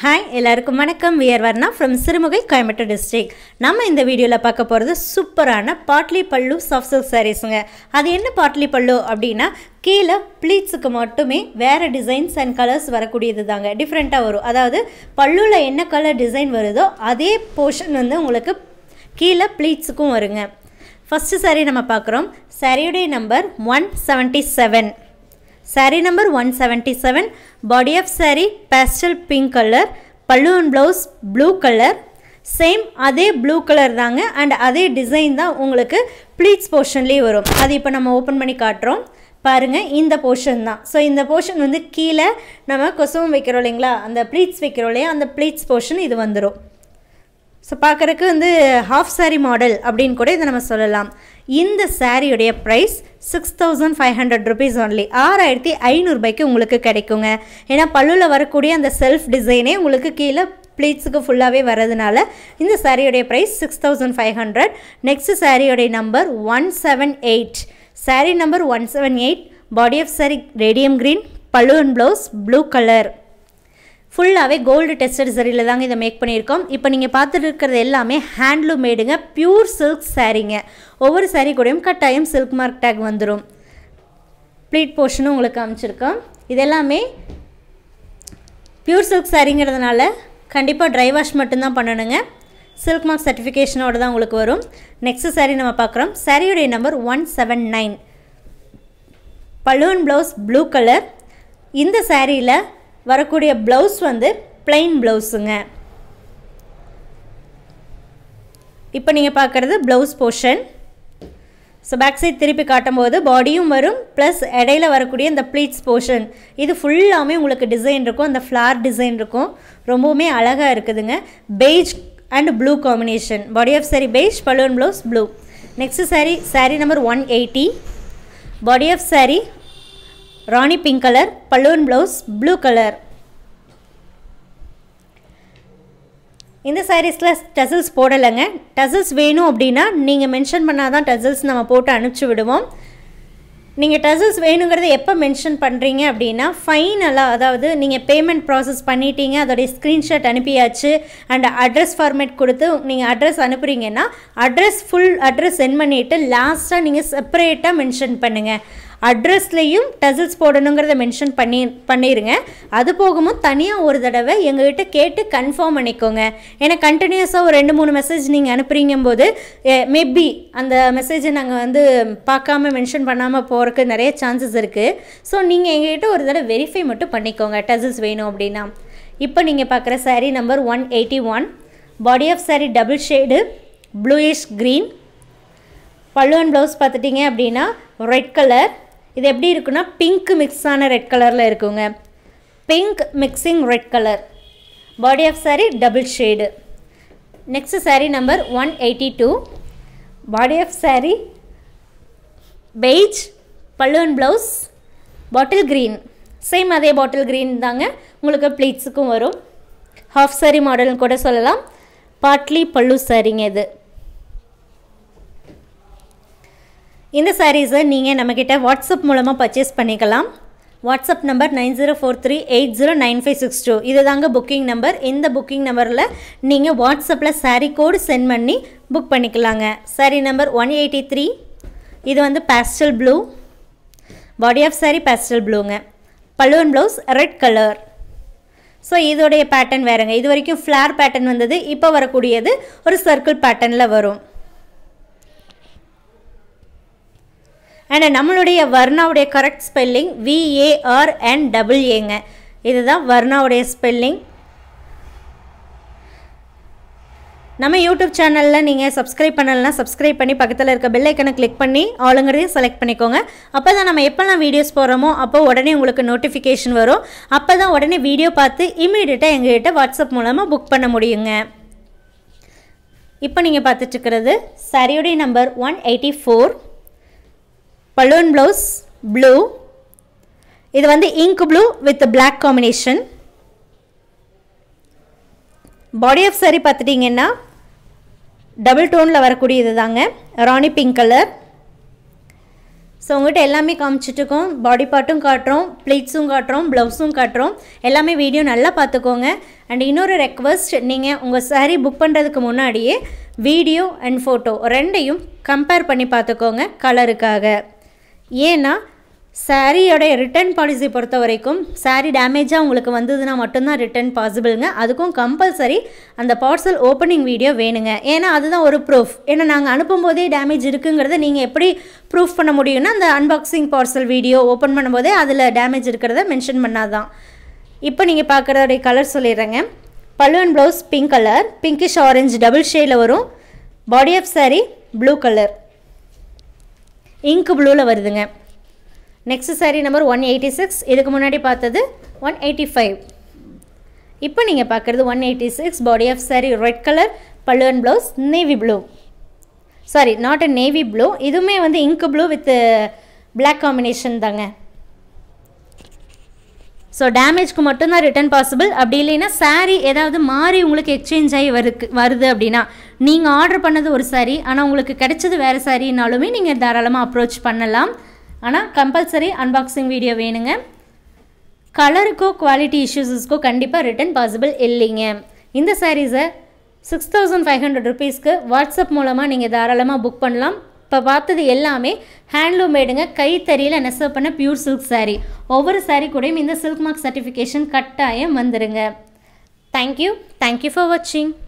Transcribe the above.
Hi, எல்லாருக்கும் வணக்கம். We are Varnaa from Sirumugai, Coimbatore district. நம்ம இந்த வீடியோல பார்க்க போறது சூப்பரான பாட்லி பல்லு soft silk sareesங்க. அது என்ன பாட்லி பல்லு அப்படினா கீழ pleatsக்கு மட்டுமே வேற டிசைன்ஸ் and கலர்ஸ் வரக்கூடியது தாங்க. டிஃபரண்டா வரும். அதாவது பல்லுல என்ன கலர் டிசைன் வருதோ அதே போர்ஷன் வந்து உங்களுக்கு கீழ pleatsக்கும் வருங்க. ஃபர்ஸ்ட் saree நம்ம பார்க்கறோம். சாரியோட number 177. Saree number 177, body of saree pastel pink color, pallu and blouse blue color, same அதே blue color தாங்க and அதே டிசைன் தான் உங்களுக்கு pleats portionலயே வரும். அது இப்போ நம்ம ஓபன் பண்ணி காட்றோம். பாருங்க இந்த portion தான். சோ இந்த portion வந்து கீழ நம்ம கொசுவம் வைக்கிறோம் இல்லீங்களா, அந்த pleats வைக்கிறோம் இல்லையா, அந்த pleats portion இது வந்துரும். சோ பார்க்கறதுக்கு வந்து half saree மாடல் அப்படினு கூட இத நம்ம சொல்லலாம். இந்த சாரியோட பிரைஸ் 6500 rupees only. 6500 ரூபாய்க்கு உங்களுக்கு கிடைக்குங்க. ஏனா பல்லுல வரக்கூடிய அந்த செல்ஃப் டிசைனே உங்களுக்கு கீழ ப்ளீட்ஸ்க்கு ஃபுல்லாவே வரதுனால இந்த சாரியோட பிரைஸ் 6500. நெக்ஸ்ட் சாரியோட number 178. Sari number 178, body of sari radium green, pallu and blouse blue colour. ஃபுல்லாவே கோல்டு டெஸ்டட் சரியில தாங்க இத மேக் பண்ணியிருக்கோம். இப்போ நீங்க பார்த்துட்டு இருக்கிறது எல்லாமே ஹேண்ட்லூம் மேடுங்க, பியூர் சில்க் சாரீங்க. ஒவ்வொரு சாரீ கூடயும் கட்டாயம் சில்க் மார்க் டேக் வந்துரும். ப்ளீட் போர்ஷனும் உங்களுக்கு காமிச்சிருக்கோம். இதெல்லாமே பியூர் சில்க் சாரீங்கிறதுனால கண்டிப்பா ட்ரை வாஷ் மட்டும் தான் பண்ணனுங்க. சில்க் மார்க் சர்டிஃபிகேஷனோட தான் உங்களுக்கு வரும். நெக்ஸ்ட் சாரீ நம்ம பார்க்கறோம். சாரியோட நம்பர் 179. பல்லு அண்ட் ப்ளவுஸ் ப்ளூ கலர். இந்த சாரீல வரக்கூடிய ப்ளவுஸ் வந்து plain ப்ளவுஸ்ங்க. இப்போ நீங்க பார்க்கிறது blouse portion. So back side திருப்பி காட்டும்போது பாடியும் வரும் ப்ளஸ் இடையில வரக்கூடிய இந்த ப்ளீட்ஸ் போர்ஷன் இது ஃபுல்லாமே உங்களுக்கு டிசைன் இருக்கும். அந்த ஃப்ளார் டிசைன் இருக்கும். ரொம்பவே அழகா இருக்குதுங்க. beige and blue combination. body of saree beige, pallu and blouse blue. next saree number 180. body of saree rani pink colour, pallu and blouse blue colour. இந்த சாரீஸ்ல டசல்ஸ் போடலங்க. டசல்ஸ் வேணும் அப்படினா நீங்க மென்ஷன் பண்ணாதான் டசல்ஸ் நம்ம போட்டு அனுப்பிச்சு விடுவோம். நீங்க டசல்ஸ் வேணும்ங்கறதை எப்ப மென்ஷன் பண்றீங்க அப்படினா ஃபைனலா, அதாவது நீங்க பேமெண்ட் process பண்ணிட்டீங்க, அதோட ஸ்கிரீன்ஷாட் அனுப்பியாச்சு and அட்ரஸ் ஃபார்மேட் கொடுத்து நீங்க அட்ரஸ் அனுப்புறீங்கன்னா அட்ரஸ் ஃபுல் அட்ரஸ் சென்ட் பண்ணிட்டு லாஸ்டா நீங்க செப்பரேட்டா மென்ஷன் பண்ணுங்க. அட்ரஸ்லயும் டசல்ஸ் போடணும்ங்கறதை மென்ஷன் பண்ணிருங்க. அது போகும்போது தனியா ஒரு தடவை எங்ககிட்ட கேட்டு கன்ஃபார்ம் பண்ணிக்கோங்க. ஏனா கண்டினியூஸா ஒரு 2-3 மெசேஜ் நீங்க அனுப்புறீங்கம்போது மேபி அந்த மெசேஜை நாங்க வந்து பார்க்காம மென்ஷன் பண்ணாம போறதுக்கு நிறைய சான்சஸ் இருக்கு. சோ நீங்க எங்ககிட்ட ஒரு தடவை வெரிஃபை மட்டும் பண்ணிக்கோங்க டசல்ஸ் வேணும் அப்படினா. இப்போ நீங்க பார்க்குற saree number 181. Body of saree double shade bluish green. Pallu and blouse பார்த்துட்டீங்க அப்படினா ரெட் கலர். இது எப்படி இருக்குன்னா பிங்க் மிக்ஸ் ஆன ரெட் கலர்ல இருக்குங்க. Pink mixing red colour. Body of saree double shade. Next saree number 182. Body of saree beige, pallu and blouse bottle green. Same அதே bottle green தாங்க உங்களுக்கு ப்ளீட்ஸ்க்கும் வரும். ஹாஃப் saree மாடல்னு கூட சொல்லலாம். பாட்லி பல்லு சாரீங்க இது. இந்த சாரீஸை நீங்கள் நம்மக்கிட்ட வாட்ஸ்அப் மூலமாக பர்ச்சேஸ் பண்ணிக்கலாம். WhatsApp number 9043809562. இது தாங்க புக்கிங் நம்பர். இந்த புக்கிங் நம்பரில் நீங்கள் வாட்ஸ்அப்பில் சாரீ கோடு சென்ட் பண்ணி புக் பண்ணிக்கலாங்க. சாரீ நம்பர் 183. இது வந்து pastel blue. Body of sari pastel ப்ளூங்க. Pallu and blouse red colour. So இதோடைய பேட்டர்ன் வேறுங்க. இது வரைக்கும் ஃப்ளார் பேட்டர்ன் வந்தது. இப்போ வரக்கூடியது ஒரு சர்க்கிள் பேட்டர்னில் வரும். அண்ட் நம்மளுடைய வர்ணாவுடைய கரெக்ட் ஸ்பெல்லிங் VARNAAங்க. இதுதான் வர்ணாவுடைய ஸ்பெல்லிங். நம்ம யூடியூப் சேனலில் நீங்கள் சப்ஸ்கிரைப் பண்ணலைன்னா சப்ஸ்கிரைப் பண்ணி பக்கத்தில் இருக்க பெல் ஐக்கனை கிளிக் பண்ணி ஆளுங்கிறதையும் செலக்ட் பண்ணிக்கோங்க. அப்போ தான் நம்ம எப்போல்லாம் வீடியோஸ் போகிறோமோ அப்போ உடனே உங்களுக்கு நோட்டிஃபிகேஷன் வரும். அப்போ தான் உடனே வீடியோ பார்த்து இமீடியட்டாக எங்ககிட்ட வாட்ஸ்அப் மூலமாக புக் பண்ண முடியுங்க. இப்போ நீங்கள் பார்த்துட்ருக்கிறது சாரியோடைய நம்பர் 184. பல்லு அண்ட் ப்ளவுஸ் ப்ளூ. இது வந்து ink blue with black combination. Body of sari பார்த்துட்டிங்கன்னா டபுள் டோனில் வரக்கூடியது தாங்க. ராணி பிங்க் கலர். ஸோ உங்கள்கிட்ட எல்லாமே காமிச்சிட்ருக்கோம். பாடி பார்ட்டும் காட்டுறோம், ப்ளீட்ஸும் காட்டுறோம், ப்ளவுஸும் காட்டுறோம். எல்லாமே வீடியோ நல்லா பார்த்துக்கோங்க. அண்ட் இன்னொரு ரெக்வஸ்ட், நீங்கள் உங்கள் சாரீ புக் பண்ணுறதுக்கு முன்னாடியே வீடியோ அண்ட் ஃபோட்டோ ரெண்டையும் கம்பேர் பண்ணி பார்த்துக்கோங்க கலருக்காக. ஏன்னா சாரியோடைய ரிட்டர்ன் பாலிசி பொறுத்த வரைக்கும் சாரீ டேமேஜாக உங்களுக்கு வந்ததுன்னா மட்டும்தான் ரிட்டர்ன் பாசிபிளுங்க. அதுக்கும் கம்பல்சரி அந்த பார்சல் ஓப்பனிங் வீடியோ வேணுங்க. ஏன்னா அதுதான் ஒரு ப்ரூஃப். ஏன்னா நாங்கள் அனுப்பும்போதே டேமேஜ் இருக்குங்கிறத நீங்கள் எப்படி ப்ரூஃப் பண்ண முடியும்னா அந்த அன்பாக்சிங் பார்சல் வீடியோ ஓப்பன் பண்ணும்போதே அதில் டேமேஜ் இருக்கிறத மென்ஷன் பண்ணாதான். இப்போ நீங்கள் பார்க்குறதுடைய கலர் சொல்லிடுறேங்க. Pallu and blouse pink colour, pinkish orange double ஷேடில் வரும். Body of sari blue colour, ink ப்ளூவில் வருதுங்க. Next sari number 186. இதுக்கு முன்னாடி பார்த்தது 185. இப்போ நீங்கள் பார்க்குறது 186. Body of sari red colour, pallu and blouse navy blue. Sorry, not a navy blue, இதுவுமே வந்து ink blue with black combination தாங்க. ஸோ டேமேஜ்க்கு மட்டும்தான் ரிட்டர்ன் பாசிபிள். அப்படி இல்லைன்னா சாரீ ஏதாவது மாறி உங்களுக்கு எக்ஸ்சேஞ்ச் ஆகி வருது அப்படின்னா, நீங்கள் ஆர்டர் பண்ணது ஒரு சாரீ ஆனால் உங்களுக்கு கிடைச்சது வேறு சாரீனாலுமே நீங்கள் தாராளமாக அப்ரோச் பண்ணலாம். ஆனால் கம்பல்சரி அன்பாக்சிங் வீடியோ வேணுங்க. கலருக்கோ குவாலிட்டி இஷ்யூஸஸ்க்கோ கண்டிப்பாக ரிட்டர்ன் பாசிபிள் இல்லைங்க. இந்த சாரீஸை 6500 ருபீஸ்க்கு வாட்ஸ்அப் மூலமாக நீங்கள் தாராளமாக புக் பண்ணலாம். இப்போ பார்த்தது எல்லாமே ஹேண்ட்லூம் மேடுங்க, கைத்தறியில் நெசவு பண்ண பியூர் சில்க் சாரீ. ஒவ்வொரு சாரீ கூடயும் இந்த சில்க் மார்க் சர்டிஃபிகேஷன் கட்டாயம் வந்துடுங்க. தேங்க்யூ ஃபார் வாட்சிங்.